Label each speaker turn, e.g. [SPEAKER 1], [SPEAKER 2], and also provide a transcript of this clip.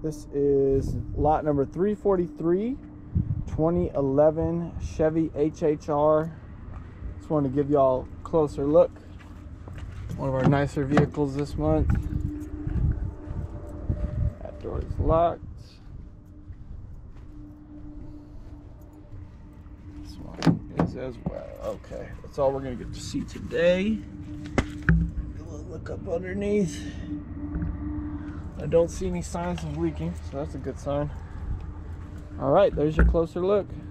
[SPEAKER 1] This is lot number 343, 2011 Chevy HHR. Just wanted to give y'all a closer look. One of our nicer vehicles this month. That door is locked. This one is as well. Okay, that's all we're gonna get to see today. We'll look up underneath. I don't see any signs of leaking, so that's a good sign. All right, there's your closer look.